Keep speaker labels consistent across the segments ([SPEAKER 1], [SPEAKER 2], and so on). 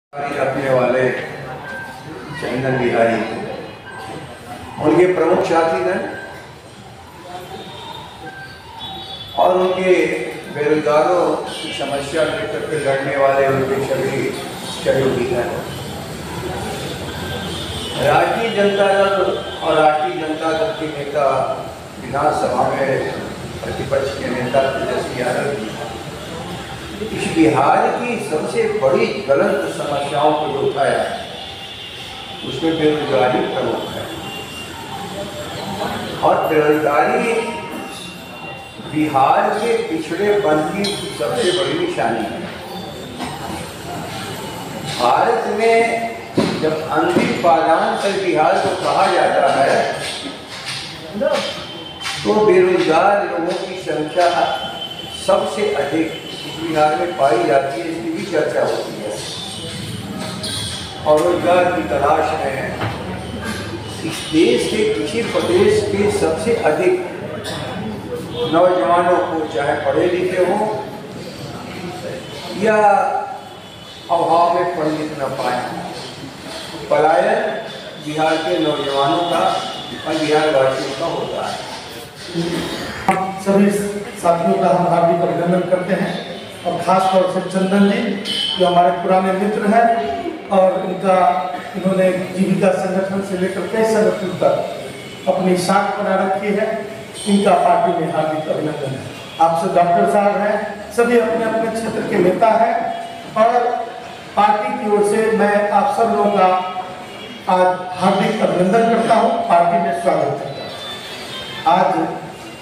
[SPEAKER 1] रखने वाले चंदन बिहारी उनके प्रमुख साथीगण और उनके बेरोजगारों की समस्या लेकर के लड़ने वाले उनके सभी सहयोगीगण, राष्ट्रीय जनता दल और राष्ट्रीय जनता दल के नेता विधानसभा में प्रतिपक्ष के नेता तेजस्वी यादव जी इस बिहार की सबसे बड़ी ज्वलंत समस्याओं को जो उठाया उसमें बेरोजगारी प्रमुख है। और बेरोजगारी बिहार के पिछड़ेपन की सबसे बड़ी निशानी है। भारत में जब अंधी पादान पर बिहार को कहा जाता है तो बेरोजगार लोगों की संख्या सबसे अधिक बिहार में पाई जाती है, इसकी भी चर्चा होती है। और रोजगार की तलाश में इस देश के किसी प्रदेश के सबसे अधिक नौजवानों को, चाहे पढ़े लिखे हों या अभाव में पढ़ लिख न पाए, पलायन बिहार के नौजवानों का और बिहार वासियों का होता है।
[SPEAKER 2] सभी साथियों का हम हार्दिक अभिनंदन करते हैं और खास तौर से चंदन जी जो हमारे पुराने मित्र हैं और इन्होंने जीविका संगठन से लेकर कई संगठन तक अपनी साख बना रखी है। इनका पार्टी में हार्दिक अभिनंदन है। आपसे डॉक्टर साहब हैं, सभी अपने अपने क्षेत्र के नेता हैं और पार्टी की ओर से मैं आप सब लोगों का आज हार्दिक अभिनंदन करता हूँ, पार्टी में स्वागत करता हूँ। आज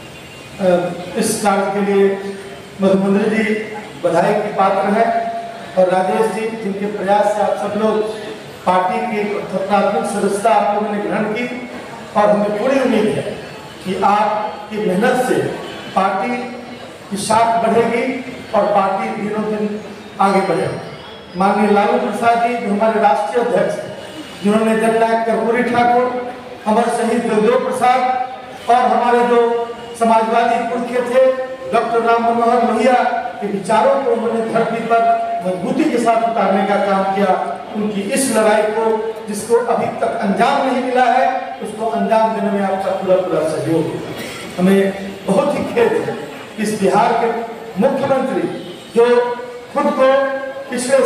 [SPEAKER 2] इस कार्य के लिए मधुमंद्री जी बधाई के पात्र हैं और राजेश जी जिनके प्रयास से आप सब लोग पार्टी की प्राथमिक सदस्यता आप लोगों ने ग्रहण की और हमें पूरी उम्मीद है कि आपकी मेहनत से पार्टी की शाख बढ़ेगी और पार्टी दिनों दिन आगे बढ़ेगी। माननीय लालू प्रसाद जी जो हमारे राष्ट्रीय अध्यक्ष हैं, जिन्होंने जननायक कर्पूरी ठाकुर, अमर शहीद देवदेव प्रसाद और हमारे जो समाजवादी पुरखे थे डॉक्टर राम मनोहर लोहिया के विचारों को उन्होंने धरती पर मजबूती के साथ उतारने का काम किया। उनकी इस लड़ाई को जिसको अभी तक अंजाम नहीं मिला है उसको अंजाम देने में आपका पूरा सहयोग है। हमें बहुत ही खेद है इस बिहार के मुख्यमंत्री जो खुद को पिछले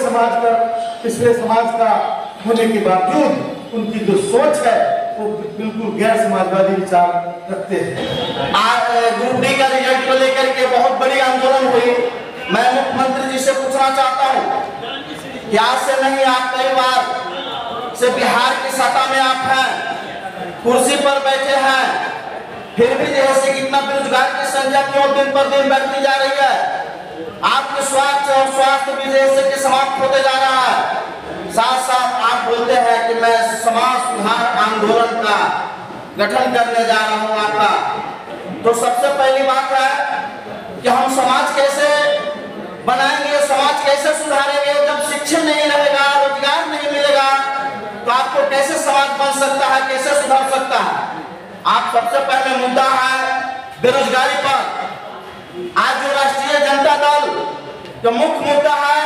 [SPEAKER 2] समाज का होने के बावजूद उनकी जो सोच है वो बिल्कुल गैर समाजवादी विचार रखते हैं।
[SPEAKER 3] ग्रुप डी का रिजल्ट को लेकर के बहुत बड़ी आंदोलन हुई। मैं मुख्यमंत्री जी से पूछना चाहता हूँ कि आज से नहीं, आप कई बार से बिहार की सत्ता में आप हैं, कुर्सी पर बैठे हैं, फिर भी जैसे कितना बेरोजगार की संख्या क्यों दिन पर दिन बढ़ती जा रही है। आपके स्वास्थ्य भी जैसे कि समाप्त होते जा रहा है। साथ साथ आप बोलते हैं कि मैं समाज सुधार आंदोलन का गठन करने जा रहा हूं आपका। तो सबसे पहली बात है कि हम समाज कैसे बनाएंगे, समाज कैसे सुधारेंगे जब शिक्षण नहीं रहेगा, रोजगार नहीं मिलेगा तो आपको कैसे समाज बन सकता है, कैसे सुधर सकता है। आप सबसे पहले मुद्दा है बेरोजगारी पर। आज जो राष्ट्रीय जनता दल जो मुख्य मुद्दा है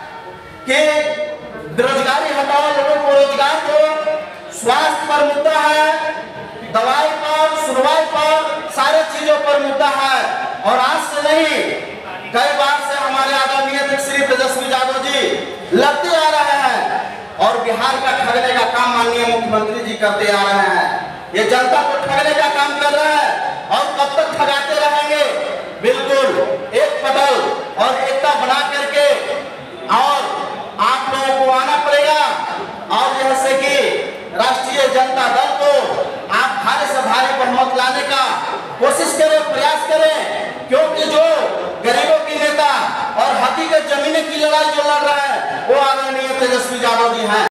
[SPEAKER 3] कि बेरोजगारी हटाओ, लोगों को रोजगार दो, स्वास्थ्य पर मुद्दा है, दवाई पर, सुनवाई पर, सारे चीजों पर मुद्दा है। और आज से नहीं, कई बार से हमारे आदरणीय श्री तेजस्वी यादव जी लड़ते आ रहे हैं और बिहार का ठगने का काम माननीय मुख्यमंत्री जी करते आ रहे हैं। ये जनता को ठगने का काम कर रहे हैं और कब तक ठगाते रहेंगे। बिल्कुल एक पटल और एकता बना करके और आप लोगों को आना पड़ेगा और जैसे कि राष्ट्रीय जनता दल को आप भारी से भारी बहुमत लाने का कोशिश करें, प्रयास करें, क्योंकि जो गरीबों की नेता और हकीकत जमीन की लड़ाई जो लड़ रहा है वो आदरणीय तेजस्वी यादव जी हैं।